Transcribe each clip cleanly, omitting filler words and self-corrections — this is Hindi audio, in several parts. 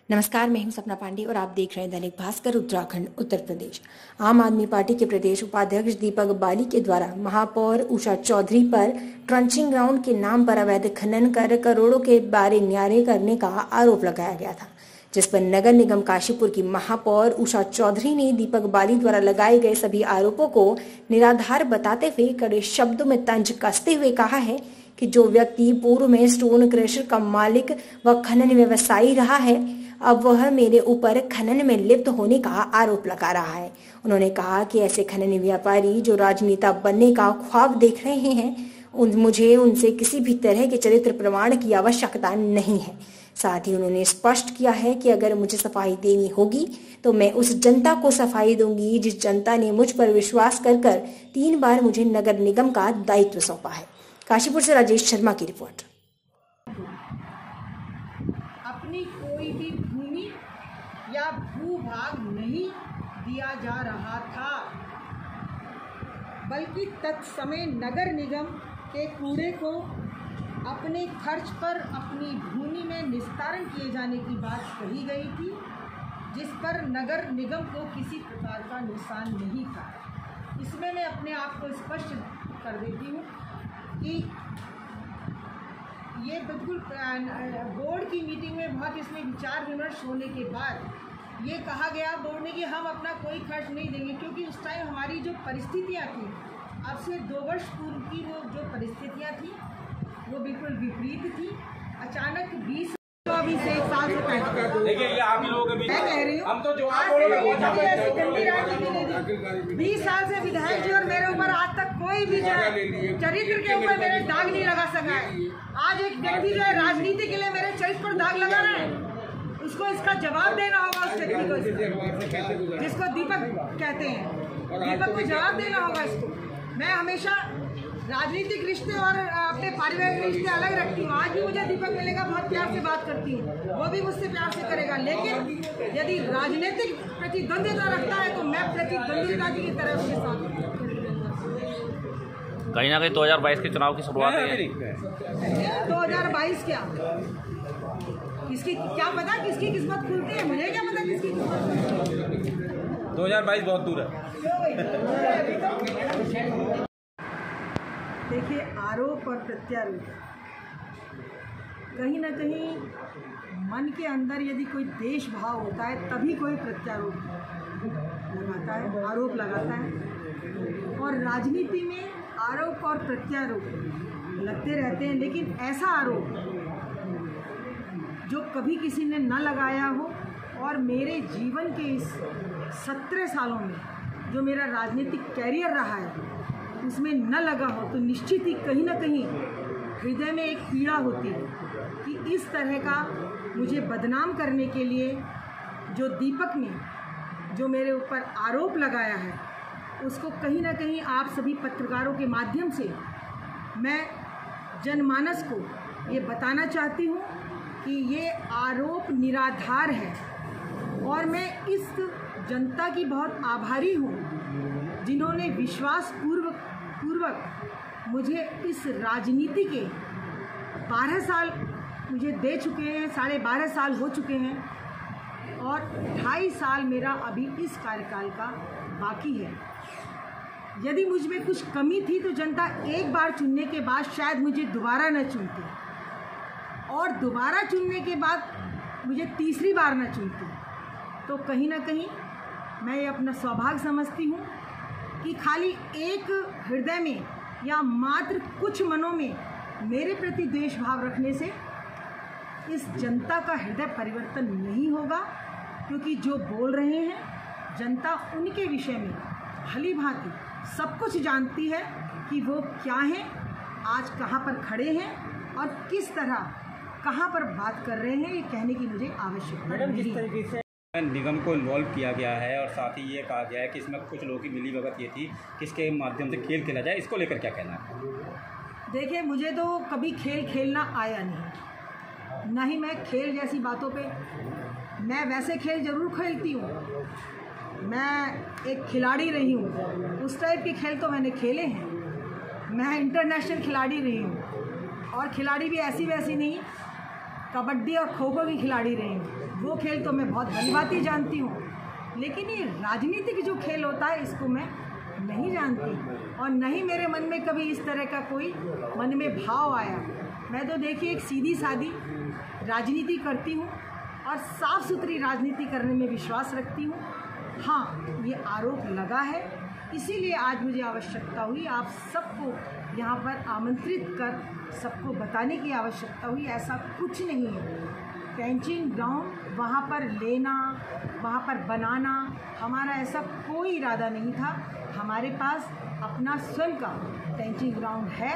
नमस्कार, मैं हूं सपना पांडे और आप देख रहे हैं दैनिक भास्कर उत्तराखंड उत्तर प्रदेश। आम आदमी पार्टी के प्रदेश उपाध्यक्ष दीपक बाली के द्वारा महापौर उषा चौधरी पर ट्रंचिंग ग्राउंड के नाम पर अवैध खनन कर करोड़ों के बारे न्यारे करने का आरोप लगाया गया था, जिस पर नगर निगम काशीपुर की महापौर उषा चौधरी ने दीपक बाली द्वारा लगाए गए सभी आरोपों को निराधार बताते हुए कड़े शब्दों में तंज कसते हुए कहा है कि जो व्यक्ति पूर्व में स्टोन क्रशर का मालिक व खनन व्यवसायी रहा है, अब वह मेरे ऊपर खनन में लिप्त होने का आरोप लगा रहा है। उन्होंने कहा कि ऐसे खनन व्यापारी जो राजनेता बनने का ख्वाब देख रहे हैं, मुझे उनसे किसी भी तरह के चरित्र प्रमाण की आवश्यकता नहीं है। साथ ही उन्होंने स्पष्ट किया है कि अगर मुझे सफाई देनी होगी तो मैं उस जनता को सफाई दूंगी जिस जनता ने मुझ पर विश्वास कर 3 बार मुझे नगर निगम का दायित्व सौंपा है। काशीपुर से राजेश शर्मा की रिपोर्ट। अपनी कोई भी भूमि या भूभाग नहीं दिया जा रहा था, बल्कि तत्समय नगर निगम के कूड़े को अपने खर्च पर अपनी भूमि में निस्तारण किए जाने की बात कही गई थी, जिस पर नगर निगम को किसी प्रकार का नुकसान नहीं था। इसमें मैं अपने आप को स्पष्ट कर देती हूँ कि ये बिल्कुल बोर्ड की मीटिंग में बहुत इसमें विचार विमर्श होने के बाद ये कहा गया बोर्ड ने कि हम अपना कोई खर्च नहीं देंगे, क्योंकि उस टाइम हमारी जो परिस्थितियाँ थी, अब से 2 वर्ष पूर्व की वो जो परिस्थितियाँ थी वो बिल्कुल विपरीत थी। अचानक 20 से 1 साल से पहले देखिए ये आप ही लोगों के बीच मैं कह रही हूँ, हम तो जो आप 20 साल से विधायक जी और मेरे ऊपर आज तक कोई भी जो है चरित्र के ऊपर मेरे दाग नहीं लगा सका है। आज एक व्यक्ति जो है राजनीति के लिए मेरे चरित्र पर दाग लगा रहा है, उसको इसका जवाब देना होगा। उस व्यक्ति को जिसको दीपक कहते हैं, दीपक को जवाब देना होगा इसको। मैं हमेशा राजनीतिक रिश्ते और अपने पारिवारिक रिश्ते अलग रखती हूँ। आज भी मुझे दीपक मिलेगा, बहुत प्यार से बात करती हूँ, वो भी मुझसे प्यार से करेगा, लेकिन यदि राजनीतिक प्रतिद्वंद्विता रखता है तो मैं प्रतिद्वंद्विता की तरह उसके साथ। कहीं ना कहीं 2022 के चुनाव की शुरुआत है। 2022 क्या, किसकी क्या पता किसकी किस्मत खुलती है, मुझे क्या पता किसकी किस्मत। 2022 बहुत दूर है। देखिए, आरोप और प्रत्यारोप कहीं ना कहीं मन के अंदर यदि कोई देश भाव होता है तभी कोई प्रत्यारोप लगाता है, आरोप लगाता है। और राजनीति में आरोप और प्रत्यारोप लगते रहते हैं, लेकिन ऐसा आरोप जो कभी किसी ने न लगाया हो और मेरे जीवन के इस 17 सालों में जो मेरा राजनीतिक कैरियर रहा है उसमें न लगा हो, तो निश्चित ही कहीं ना कहीं हृदय में एक पीड़ा होती है कि इस तरह का मुझे बदनाम करने के लिए जो दीपक ने जो मेरे ऊपर आरोप लगाया है, उसको कहीं ना कहीं आप सभी पत्रकारों के माध्यम से मैं जनमानस को ये बताना चाहती हूँ कि ये आरोप निराधार है। और मैं इस जनता की बहुत आभारी हूँ जिन्होंने विश्वास पूर्वक मुझे इस राजनीति के 12 साल मुझे दे चुके हैं, 12.5 साल हो चुके हैं और 2.5 साल मेरा अभी इस कार्यकाल का बाकी है। यदि मुझ में कुछ कमी थी तो जनता एक बार चुनने के बाद शायद मुझे दोबारा न चुनती, और दोबारा चुनने के बाद मुझे तीसरी बार न चुनती। तो कहीं ना कहीं मैं ये अपना सौभाग्य समझती हूँ कि खाली एक हृदय में या मात्र कुछ मनों में मेरे प्रति द्वेष भाव रखने से इस जनता का हृदय परिवर्तन नहीं होगा, क्योंकि जो बोल रहे हैं जनता उनके विषय में भली भांति सब कुछ जानती है कि वो क्या हैं, आज कहाँ पर खड़े हैं और किस तरह कहाँ पर बात कर रहे हैं, ये कहने की मुझे आवश्यकता नहीं है। निगम को इन्वॉल्व किया गया है और साथ ही ये कहा गया है कि इसमें कुछ लोगों की मिली भगत ये थी किसके माध्यम से खेल खेला जाए, इसको लेकर क्या कहना है? देखिए, मुझे तो कभी खेल खेलना आया नहीं, ना ही मैं खेल जैसी बातों पे, मैं वैसे खेल ज़रूर खेलती हूँ, मैं एक खिलाड़ी रही हूँ, उस टाइप के खेल तो मैंने खेले हैं। मैं इंटरनेशनल खिलाड़ी रही हूँ और खिलाड़ी भी ऐसी वैसी नहीं, कबड्डी और खो खो की खिलाड़ी रही हूँ। वो खेल तो मैं बहुत भलीभांति जानती हूँ, लेकिन ये राजनीतिक जो खेल होता है इसको मैं नहीं जानती और नहीं मेरे मन में कभी इस तरह का कोई मन में भाव आया। मैं तो देखिए एक सीधी सादी राजनीति करती हूँ और साफ़ सुथरी राजनीति करने में विश्वास रखती हूँ। हाँ, ये आरोप लगा है, इसीलिए आज मुझे आवश्यकता हुई आप सबको यहाँ पर आमंत्रित कर सबको बताने की आवश्यकता हुई। ऐसा कुछ नहीं है। ट्रेंचिंग ग्राउंड वहाँ पर लेना, वहाँ पर बनाना हमारा ऐसा कोई इरादा नहीं था। हमारे पास अपना स्वयं का ट्रेंचिंग ग्राउंड है।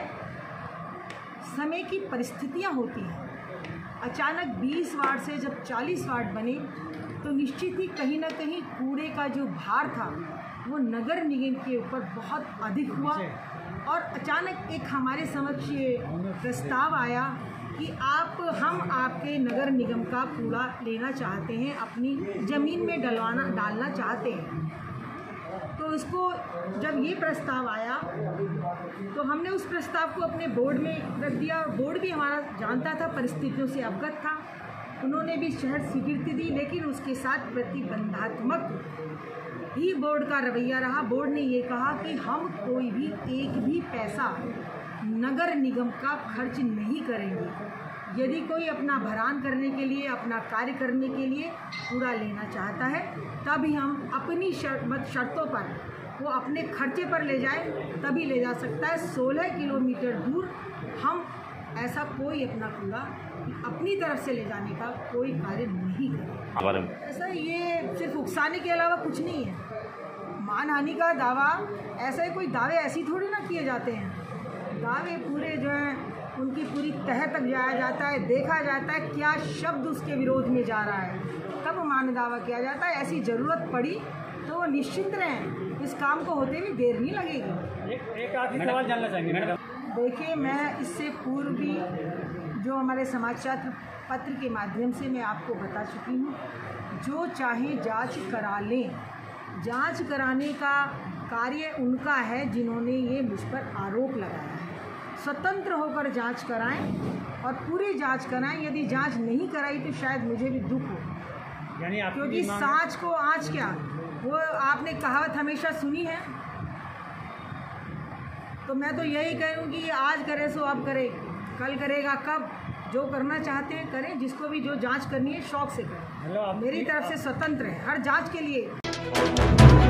समय की परिस्थितियाँ होती हैं, अचानक 20 वार्ड से जब 40 वार्ड बने तो निश्चित ही कहीं ना कहीं कूड़े का जो भार था वो नगर निगम के ऊपर बहुत अधिक हुआ और अचानक एक हमारे समक्ष ये प्रस्ताव आया कि हम आपके नगर निगम का कूड़ा लेना चाहते हैं, अपनी ज़मीन में डालना चाहते हैं। तो इसको जब ये प्रस्ताव आया तो हमने उस प्रस्ताव को अपने बोर्ड में रख दिया। बोर्ड भी हमारा जानता था, परिस्थितियों से अवगत था, उन्होंने भी शहर स्वीकृति दी, लेकिन उसके साथ प्रतिबंधात्मक ही बोर्ड का रवैया रहा। बोर्ड ने ये कहा कि हम कोई भी एक भी पैसा नगर निगम का खर्च नहीं करेंगे। यदि कोई अपना भरान करने के लिए, अपना कार्य करने के लिए कूड़ा लेना चाहता है तभी हम अपनी शर्तों पर वो अपने खर्चे पर ले जाए तभी ले जा सकता है। 16 किलोमीटर दूर हम ऐसा कोई अपना कूड़ा अपनी तरफ से ले जाने का कोई कार्य नहीं करें। ऐसा ये सिर्फ उकसाने के अलावा कुछ नहीं है। मानहानि का दावा, ऐसे कोई दावे ऐसी थोड़ी ना किए जाते हैं। दावे पूरे जो हैं उनकी पूरी तह तक जाया जाता है, देखा जाता है क्या शब्द उसके विरोध में जा रहा है, तब मान दावा किया जाता है। ऐसी ज़रूरत पड़ी तो वो निश्चिंत रहें, इस काम को होते हुए देर नहीं लगेगी। एक आखिरी सवाल जानना चाहेंगे मैडम। देखिए, मैं इससे पूर्व भी जो हमारे समाचार पत्र के माध्यम से मैं आपको बता चुकी हूँ, जो चाहे जांच करा लें। जांच कराने का कार्य उनका है जिन्होंने ये मुझ पर आरोप लगाया है। स्वतंत्र होकर जांच कराएं और पूरी जांच कराएं। यदि जांच नहीं कराई तो शायद मुझे भी दुख हो, क्योंकि सांच को आँच क्या, वो आपने कहावत हमेशा सुनी है। तो मैं तो यही कहूँगी, आज करे सो अब करे, कल करेगा कब। जो करना चाहते हैं करें, जिसको भी जो जांच करनी है शौक से करें। मेरी तरफ से स्वतंत्र है हर जांच के लिए।